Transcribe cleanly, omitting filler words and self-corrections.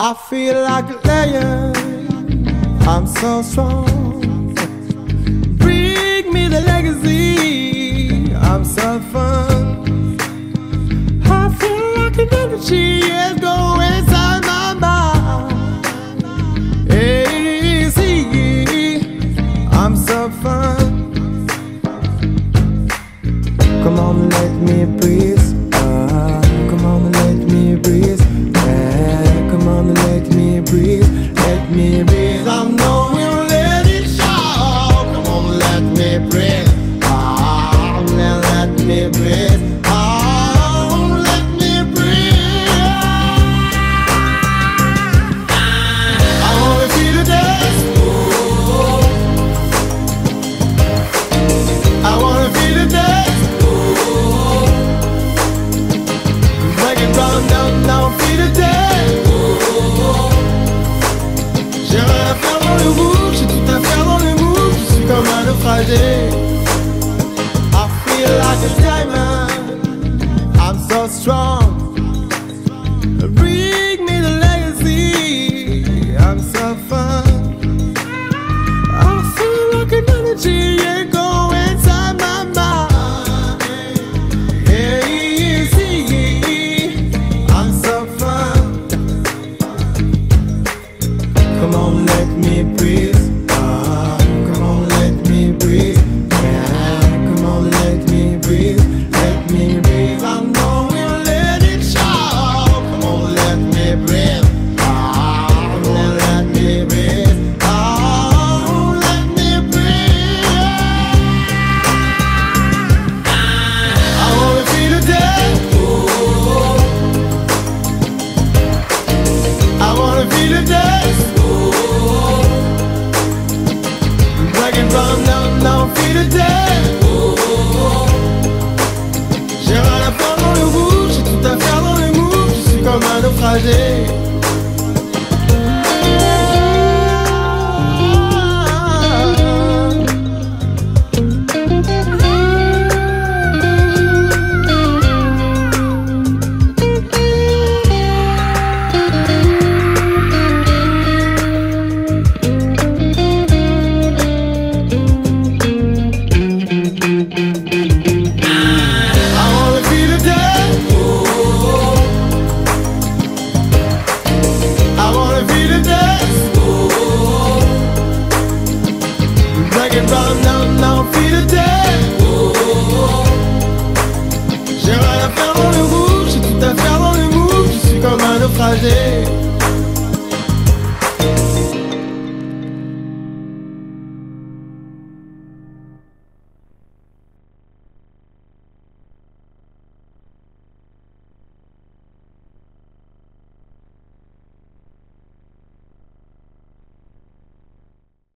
I feel like a lion, I'm so strong. Bring me the legacy, I'm so fun. I feel like an energy is going inside my mind. Hey, see, I'm so fun. Come on, let me breathe. Come on, let me breathe. Come on, let me breathe. Let me breathe. I know we'll let it show. Come on, let me breathe. Let me breathe. Let me breathe. I wanna feel the dance. I wanna feel the dance. Break it down, down, down, feel the dance. J'ai rien à faire dans le move, j'ai tout à faire dans le move. Je suis comme un naufragé. I feel like a diamond, I'm so strong. Bring me the legacy, I'm so fun. I feel like an energy, yeah, go inside my mind. Yeah, easy, I'm so fun. Come on, let me breathe. Come on, let me breathe. Come on, let me breathe. Let me breathe. I know we'll let it show. Come on, let me breathe. Let me breathe. Let me breathe. I wanna feel the day. I wanna feel the day. Break it down, down, down, feel the day. J'ai rien à faire dans le rouge, j'ai tout à faire dans le move. Je suis comme un naufragé. J'ai rien à faire dans le rouge, j'ai tout à faire dans le move. Je suis comme un naufragé.